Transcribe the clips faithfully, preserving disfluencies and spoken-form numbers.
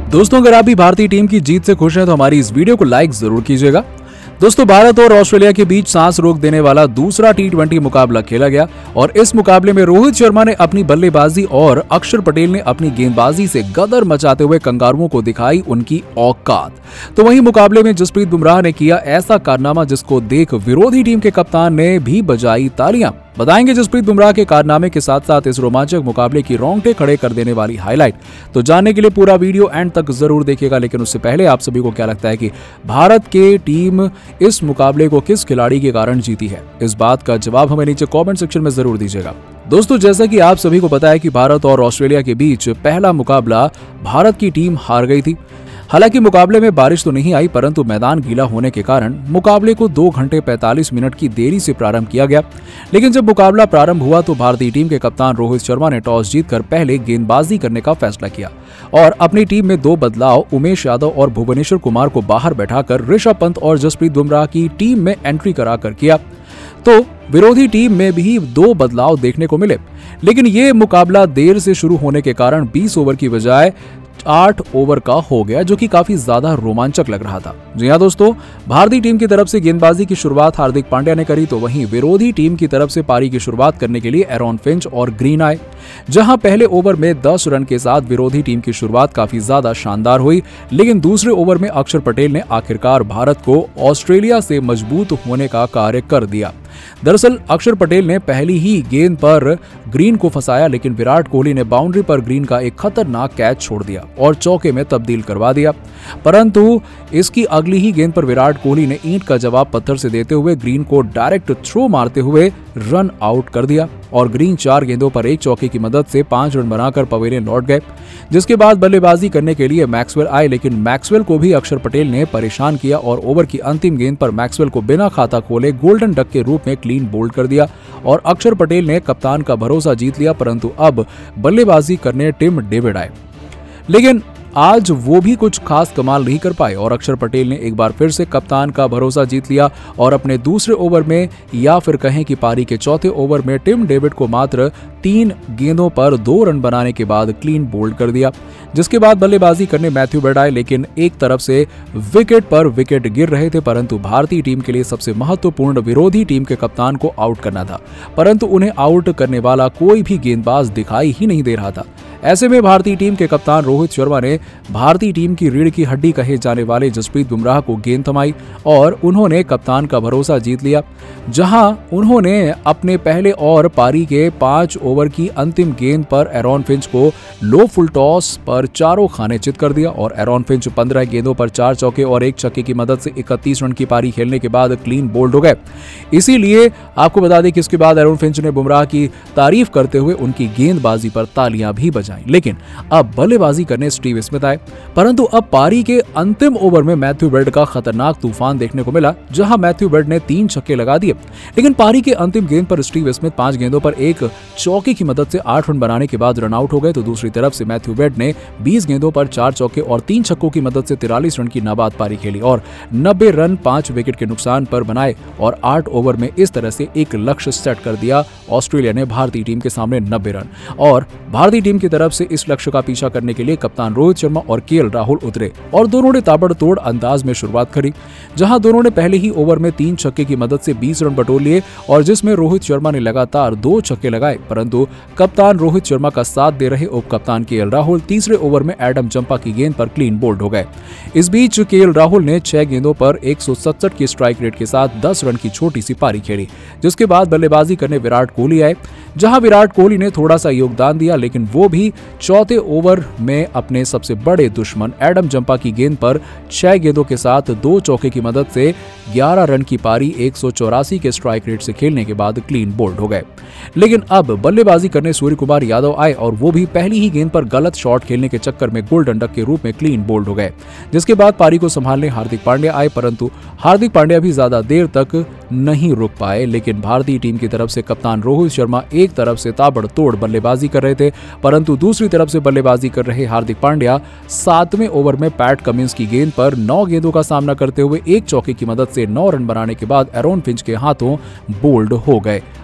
दोस्तों, अगर आप भी भारतीय टीम की जीत से खुश हैं तो हमारी इस वीडियो को लाइक जरूर कीजिएगा। दोस्तों, भारत और ऑस्ट्रेलिया के बीच सांस रोक देने वाला दूसरा टी ट्वेंटी मुकाबला खेला गया और इस मुकाबले में रोहित शर्मा ने अपनी बल्लेबाजी और अक्षर पटेल ने अपनी गेंदबाजी से गदर मचाते हुए कंगारुओं को दिखाई उनकी औकात। तो वहीं मुकाबले में जसप्रीत बुमराह ने किया ऐसा कारनामा जिसको देख विरोधी टीम के कप्तान ने भी बजाई तालियां। बताएंगे जसप्रीत बुमराह के कारनामे के साथ साथ इस रोमांचक मुकाबले की रोंगटे खड़े कर देने वाली हाईलाइट। तो जानने के लिए पूरा वीडियो एंड तक जरूर देखिएगा। लेकिन उससे पहले आप सभी को क्या लगता है कि भारत के टीम इस मुकाबले को किस खिलाड़ी के कारण जीती है? इस बात का जवाब हमें नीचे कमेंट सेक्शन में जरूर दीजिएगा। दोस्तों, जैसा कि आप सभी को पता है कि भारत और ऑस्ट्रेलिया के बीच पहला मुकाबला भारत की टीम हार गई थी। हालांकि मुकाबले में बारिश तो नहीं आई, परंतु मैदान गीला होने के कारण मुकाबले को दो घंटे पैंतालीस मिनट की देरी से प्रारंभ किया गया। लेकिन जब मुकाबला प्रारंभ हुआ तो भारतीय टीम के कप्तान रोहित शर्मा ने टॉस जीतकर पहले गेंदबाजी करने का फैसला किया और अपनी टीम में दो बदलाव उमेश यादव और भुवनेश्वर कुमार को बाहर बैठाकर ऋषभ पंत और जसप्रीत बुमराह की टीम में एंट्री कराकर किया। तो विरोधी टीम में भी दो बदलाव देखने को मिले। लेकिन ये मुकाबला देर से शुरू होने के कारण बीस ओवर की बजाय आठ ओवर का हो गया, जो कि काफी ज्यादा रोमांचक लग रहा था। जी हां दोस्तों, भारतीय टीम की तरफ से गेंदबाजी की शुरुआत हार्दिक पांड्या ने करी, तो वहीं विरोधी टीम की तरफ से पारी की शुरुआत करने के लिए एरॉन फिंच और ग्रीन आए। जहां पहले ओवर में दस रन के साथ विरोधी टीम की शुरुआत काफी ज्यादा शानदार हुई, लेकिन दूसरे ओवर में अक्षर पटेल ने आखिरकार भारत को ऑस्ट्रेलिया से मजबूत होने का कार्य कर दिया। दरअसल अक्षर पटेल ने पहली ही गेंद पर ग्रीन को फंसाया, लेकिन विराट कोहली ने बाउंड्री पर ग्रीन का एक खतरनाक कैच छोड़ दिया और चौके में तब्दील करवा दिया। परंतु इसकी अगली ही गेंद पर विराट कोहली ने ईंट का जवाब पत्थर से देते हुए ग्रीन को डायरेक्ट थ्रो मारते हुए रन आउट कर दिया और ग्रीन चार गेंदों पर एक चौके की मदद से पांच रन बनाकर पवेलियन लौट गए। जिसके बाद बल्लेबाजी करने के लिए मैक्सवेल आए, लेकिन मैक्सवेल को भी अक्षर पटेल ने परेशान किया और ओवर की अंतिम गेंद पर मैक्सवेल को बिना खाता खोले गोल्डन डक के रूप में क्लीन बोल्ड कर दिया और अक्षर पटेल ने कप्तान का भरोसा जीत लिया। परंतु अब बल्लेबाजी करने टिम डेविड आए, लेकिन आज वो भी कुछ खास कमाल नहीं कर पाए और अक्षर पटेल ने एक बार फिर से कप्तान का भरोसा जीत लिया और अपने दूसरे ओवर में या फिर कहें कि पारी के चौथे ओवर में टिम डेविड को मात्र तीन गेंदों पर दो रन बनाने के बाद क्लीन बोल्ड कर दिया। जिसके बाद बल्लेबाजी करने मैथ्यू बेड आए, लेकिन एक तरफ से विकेट पर विकेट गिर रहे थे, परंतु भारतीय टीम के लिए सबसे महत्वपूर्ण विरोधी टीम के कप्तान को आउट करना था, परंतु उन्हें आउट करने वाला कोई भी गेंदबाज दिखाई ही नहीं दे रहा था। ऐसे में भारतीय टीम के कप्तान रोहित शर्मा ने भारतीय टीम की रीढ़ की हड्डी कहे जाने वाले जसप्रीत बुमराह को गेंद थमाई और उन्होंने कप्तान का भरोसा जीत लिया। जहां उन्होंने अपने पहले और पारी के पांच ओवर की अंतिम गेंद पर एरॉन फिंच को लो फुल टॉस पर चारों खाने चित कर दिया और एरॉन फिंच पंद्रह गेंदों पर चार चौके और एक छक्के की मदद से इकतीस रन की पारी खेलने के बाद क्लीन बोल्ड हो गए। इसीलिए आपको बता दें कि इसके बाद एरॉन फिंच ने बुमराह की तारीफ करते हुए उनकी गेंदबाजी पर तालियां भी बजाई। लेकिन अब बल्लेबाजी करने स्टीव स्मिथ आए, परंतु अब पारी के अंतिम ओवर में मैथ्यू बेड का खतरनाक तूफान देखने को मिला, जहां मैथ्यू बेड ने तीन छक्के लगा दिए। लेकिन पारी के अंतिम गेंद पर स्टीव स्मिथ पांच गेंदों पर एक चौके की मदद से आठ रन बनाने के बाद रन आउट हो गए, तो दूसरी तरफ से मैथ्यू बेड ने बीस गेंदों पर चार चौके और तीन छक्कों की मदद से तिरालीस रन की नाबाद पारी खेली और नब्बे रन पांच विकेट के नुकसान पर बनाए और आठ ओवर में इस तरह से एक लक्ष्य सेट कर दिया ऑस्ट्रेलिया ने भारतीय टीम के सामने नब्बे रन। और भारतीय टीम की तरफ से इस लक्ष्य का पीछा करने के लिए कप्तान रोहित शर्मा और केएल राहुल उतरे और दोनों ने ताबड़तोड़ अंदाज में शुरुआत करी, जहां दोनों ने पहले ही ओवर में तीन छक्के की मदद से बीस रन बटोर लिए और जिसमें रोहित शर्मा ने लगातार दो छक्के लगाए, परंतु कप्तान रोहित शर्मा का साथ दे रहे उप कप्तान केएल राहुल तीसरे ओवर में एडम जंपा की गेंद पर क्लीन बोल्ड हो गए। इस बीच केएल राहुल ने छह गेंदों पर एक सौ सड़सठ की स्ट्राइक रेट के साथ दस रन की छोटी सी पारी खेली। जिसके बाद बल्लेबाजी करने विराट कोहली आए, जहां विराट कोहली ने थोड़ा सा योगदान दिया, लेकिन वो भी चौथे ओवर में अपने सबसे बड़े दुश्मन एडम जंपा की गेंद पर छह गेंदों के साथ दो चौके की मदद से ग्यारह रन की पारी एक सौ चौरासी के स्ट्राइक रेट से खेलने के बाद क्लीन बोल्ड हो गए। लेकिन अब बल्लेबाजी करने सूर्य कुमार यादव आए और वो भी पहली ही गेंद पर गलत शॉट खेलने के चक्कर में गोल्डन डक के रूप में क्लीन बोल्ड हो गए। जिसके बाद पारी को संभालने हार्दिक पांड्या आए, परंतु हार्दिक पांड्या भी ज्यादा देर तक नहीं रुक पाए। लेकिन भारतीय टीम की तरफ से कप्तान रोहित शर्मा एक तरफ से ताबड़तोड़ बल्लेबाजी कर रहे थे, परंतु दूसरी तरफ से बल्लेबाजी कर रहे हार्दिक पांड्या सातवें ओवर में पैट कमिंस की गेंद पर नौ गेंदों का सामना करते हुए एक चौके की मदद से नौ रन बनाने के बाद एरॉन फिंच के हाथों बोल्ड हो गए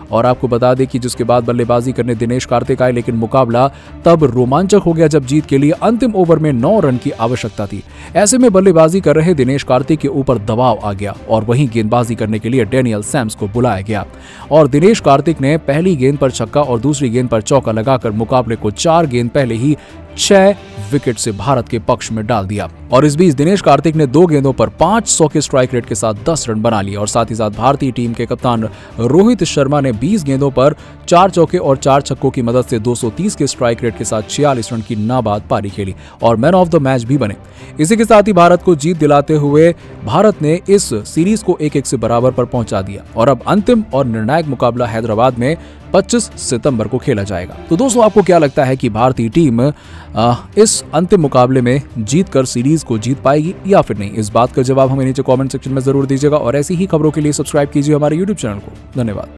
और आपको बता दें कि जिसके बाद बल्लेबाजी करने दिनेश कार्तिक आए, लेकिन मुकाबला तब रोमांचक हो गया जब जीत के लिए अंतिम ओवर में नौ रन की आवश्यकता थी। ऐसे में बल्लेबाजी कर रहे दिनेश कार्तिक के ऊपर दबाव आ गया और वहीं गेंदबाजी करने के लिए डैनियल सैम्स को बुलाया गया और दिनेश कार्तिक ने पहली गेंद पर छक्का और दूसरी गेंद पर चौका लगाकर मुकाबले को चार गेंद पहले ही छह विकेट से भारत के पक्ष में डाल दिया। और इस बीच दिनेश कार्तिक ने दो गेंदों पर पांच सौ के स्ट्राइक रेट के साथ दस रन बना लिए और साथ ही साथ भारतीय टीम के कप्तान रोहित शर्मा ने बीस गेंदों पर चार चौके और चार छक्कों की मदद से दो सौ तीस के स्ट्राइक रेट के साथ छियालीस रन की नाबाद पारी खेली और मैन ऑफ द मैच भी बने। इसी के साथ ही भारत को जीत दिलाते हुए भारत ने इस सीरीज को एक एक से बराबर पर पहुंचा दिया और अब अंतिम और निर्णायक मुकाबला हैदराबाद में पच्चीस सितंबर को खेला जाएगा। तो दोस्तों, आपको क्या लगता है कि भारतीय टीम आ, इस अंतिम मुकाबले में जीतकर सीरीज को जीत पाएगी या फिर नहीं? इस बात का जवाब हमें नीचे कमेंट सेक्शन में जरूर दीजिएगा और ऐसी ही खबरों के लिए सब्सक्राइब कीजिए हमारे यूट्यूब चैनल को। धन्यवाद।